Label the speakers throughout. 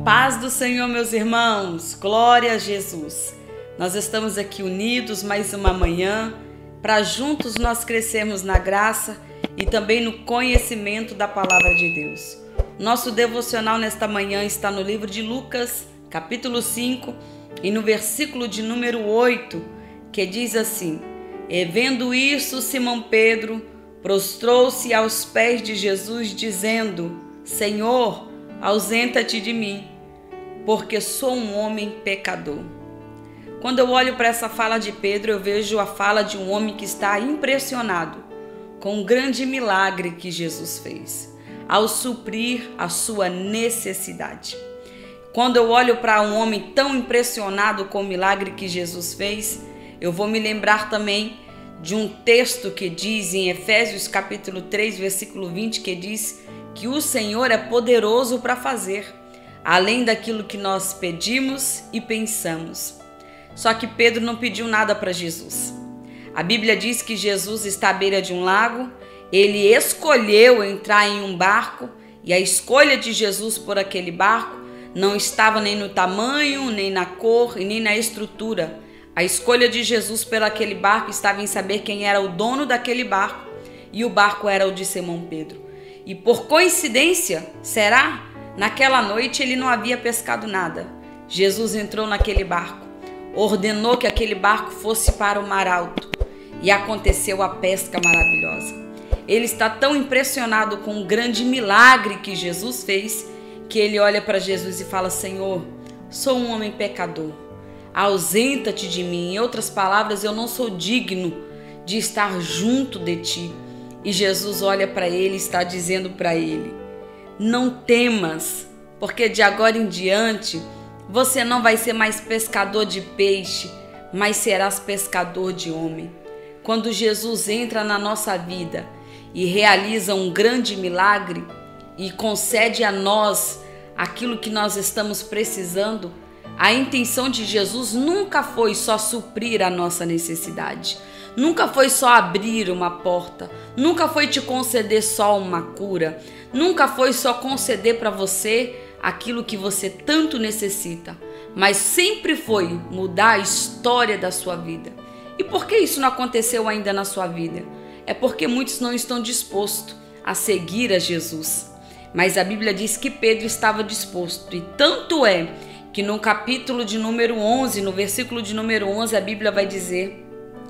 Speaker 1: Paz do Senhor, meus irmãos, glória a Jesus. Nós estamos aqui unidos mais uma manhã para juntos nós crescermos na graça e também no conhecimento da palavra de Deus. Nosso devocional nesta manhã está no livro de Lucas, capítulo 5, e no versículo de número 8, que diz assim: E vendo isso, Simão Pedro prostrou-se aos pés de Jesus, dizendo: Senhor, ausenta-te de mim, porque sou um homem pecador. Quando eu olho para essa fala de Pedro, eu vejo a fala de um homem que está impressionado com o grande milagre que Jesus fez, ao suprir a sua necessidade. Quando eu olho para um homem tão impressionado com o milagre que Jesus fez, eu vou me lembrar também de um texto que diz em Efésios capítulo 3, versículo 20, que diz que o Senhor é poderoso para fazer além daquilo que nós pedimos e pensamos. Só que Pedro não pediu nada para Jesus. A Bíblia diz que Jesus está à beira de um lago, ele escolheu entrar em um barco, e a escolha de Jesus por aquele barco não estava nem no tamanho, nem na cor e nem na estrutura. A escolha de Jesus por aquele barco estava em saber quem era o dono daquele barco, e o barco era o de Simão Pedro. E por coincidência, será? Naquela noite ele não havia pescado nada. Jesus entrou naquele barco, ordenou que aquele barco fosse para o mar alto, e aconteceu a pesca maravilhosa. Ele está tão impressionado com o grande milagre que Jesus fez, que ele olha para Jesus e fala: Senhor, sou um homem pecador, ausenta-te de mim. Em outras palavras, eu não sou digno de estar junto de ti. E Jesus olha para ele e está dizendo para ele: não temas, porque de agora em diante você não vai ser mais pescador de peixe, mas serás pescador de homem. Quando Jesus entra na nossa vida e realiza um grande milagre e concede a nós aquilo que nós estamos precisando, a intenção de Jesus nunca foi só suprir a nossa necessidade, nunca foi só abrir uma porta, nunca foi te conceder só uma cura, nunca foi só conceder para você aquilo que você tanto necessita, mas sempre foi mudar a história da sua vida. E por que isso não aconteceu ainda na sua vida? É porque muitos não estão dispostos a seguir a Jesus. Mas a Bíblia diz que Pedro estava disposto, e tanto é que no capítulo de número 11, no versículo de número 11, a Bíblia vai dizer: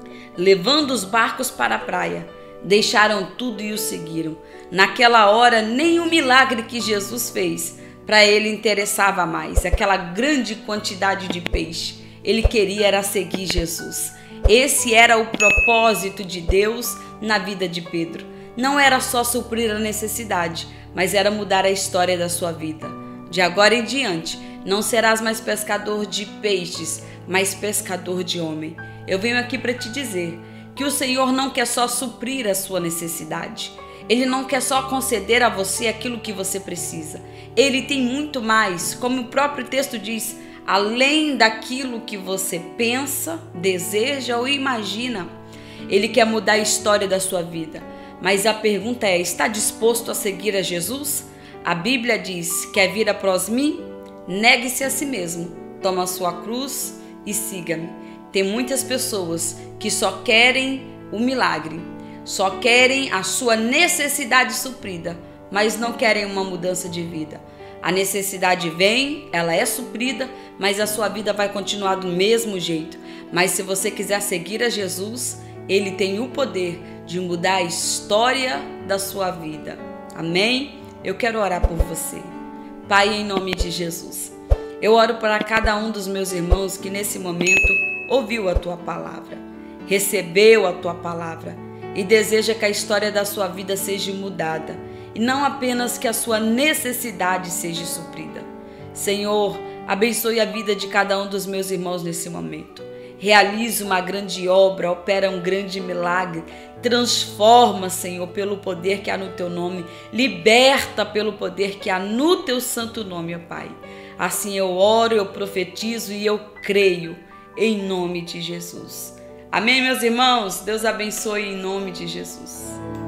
Speaker 1: levando os barcos para a praia, deixaram tudo e o seguiram. Naquela hora, nem o milagre que Jesus fez para ele interessava mais, aquela grande quantidade de peixe. Ele queria era seguir Jesus. Esse era o propósito de Deus na vida de Pedro. Não era só suprir a necessidade, mas era mudar a história da sua vida. De agora em diante, não serás mais pescador de peixes, mas pescador de homem. Eu venho aqui para te dizer que o Senhor não quer só suprir a sua necessidade. Ele não quer só conceder a você aquilo que você precisa. Ele tem muito mais, como o próprio texto diz, além daquilo que você pensa, deseja ou imagina. Ele quer mudar a história da sua vida. Mas a pergunta é: está disposto a seguir a Jesus? A Bíblia diz: quer vir após mim? Negue-se a si mesmo, toma a sua cruz e siga-me. Tem muitas pessoas que só querem o milagre, só querem a sua necessidade suprida, mas não querem uma mudança de vida. A necessidade vem, ela é suprida, mas a sua vida vai continuar do mesmo jeito. Mas se você quiser seguir a Jesus, Ele tem o poder de mudar a história da sua vida. Amém? Eu quero orar por você. Pai, em nome de Jesus, eu oro para cada um dos meus irmãos que nesse momento ouviu a Tua palavra, recebeu a Tua palavra e deseja que a história da sua vida seja mudada e não apenas que a sua necessidade seja suprida. Senhor, abençoe a vida de cada um dos meus irmãos nesse momento. Realize uma grande obra, opera um grande milagre, transforma, Senhor, pelo poder que há no Teu nome, liberta pelo poder que há no Teu santo nome, ó Pai. Assim eu oro, eu profetizo e eu creio, em nome de Jesus. Amém, meus irmãos? Deus abençoe em nome de Jesus.